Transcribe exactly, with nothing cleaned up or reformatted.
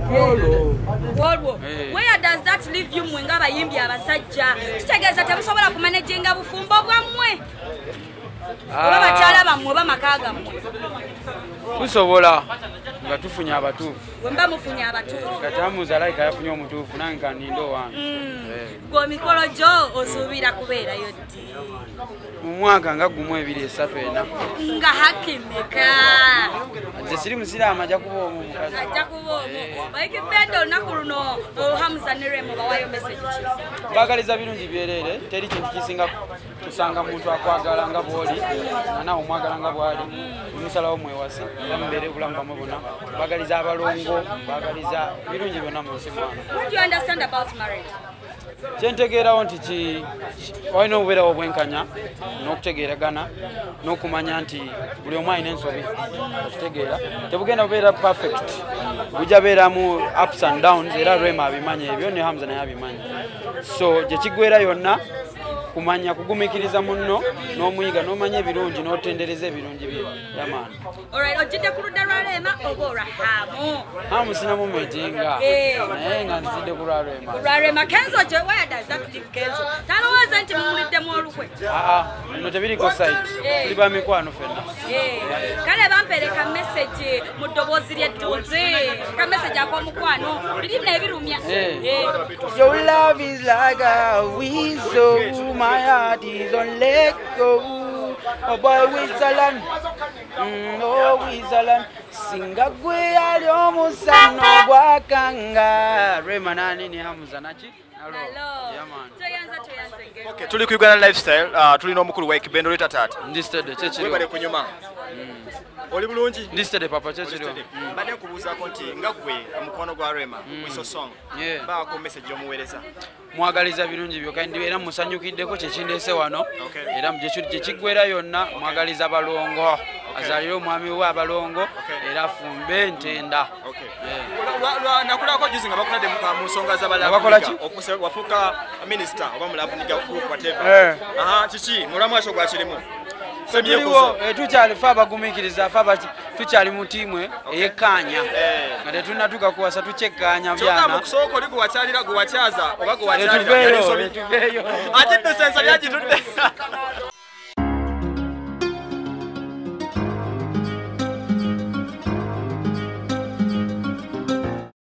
Where does that leave you mwenga abayimbi abasajja? Kitegeeza temusobola kumanaginga bufumbo bwammwe. Oba bakyala bammwe oba maka gammwe. Tusobola nga tufunye abatuufu. Wemba mufunye abatuufu. Kati amuza like yafunye omutuufu nange kanindo wange. Gwe mikolo gyo osuubira kubeerayo ddi? Mu mwaka nga gumu ebiri esatu ena. Nga hakimeka. Nze siri musiraamu ajja kuba omu mukazi. Ajja kuba omu. Waikipenda olunaku luno Hamza ne Remo bawayo message ki? Baagaliza birungi byereere, teri kintu kisinga kusanga muntu akwagala nga bw'oli, naawe omwagala nga bw'ali. Musalawo mwewase, bamubeere obulamu bwamwe bwonna. Baagaliza abalongo, baagaliza birungi byonna mu nsi mwange. What do you understand about marriage? Kyentegeerawo nti ki walina obubeerawo obwenkanya n'okutegeeragana n'okumanya nti buli omu alina ensobi okitegeera tebugenda bubeera perfect bujja beeramu ups and downs era Rema abimanya ebyo ne Hamza naye abimanya so gye kiggweera yonna kumanya kugumikiriza munno n'omuyiga n'omanya ebirungi n'otendereza ebirungi bye yamaani. Alright, ojjidde ku ludda lwa Rema oba olwa Hamu? Hamu sinamu meetinga naye nga nzidde ku lwa Rema. Lwa Rema Kenzo gye where does that leave Kenzo? Talowooza nti mumuliddemu olukwe? Aa nno tebiriko site tuli ba mikwano ffenna. Kale bampeereka message mu ddoboozi ly'edduuzi ka message ak'omukwano biri nebirumya. Your love is like a whistle. My heart is on let go. Oh boy, Wizzaland. Mm, oh, Wizzaland. Singa gwe ali omusano gwakanga. Rema nani ni Hamza nachi? Hello. Yeah, man. Toyanza toyanza ngero. Okay, tuli ku Uganda lifestyle. Uh, tuli n'omukulu wa Kibendo leta tata. Ndistede chechi. Webale kunyuma. Oli bulungi? Ndistede papa chechi. Bade kubuuzaako nti nga gwe omukwano gwa Rema Whistle Song. Yeah. Baako message omuweereza. Mwagaliza birungi byo kandi era musanyukiddeko kyekindeese wano era gye kiggweera yonna mwagaliza balongo azalire omwami we abalongo era afumbe ntenda. Nakulako juzi nga bakunadde mu nsonga z'abalavu wafuuka minisita oba mulavuniga whatever. Aha, kiki mulamu asho gwakirimu? Tuliwo tukyalifa abagumikiriza fa tukyali mu tiimu eyekkaanya nga tetunnatuuka kuwasa tukyekkaanya byana kusooka oli gwewakyalira gwewakyaza oba gwewakyalira ate esensa byagitudde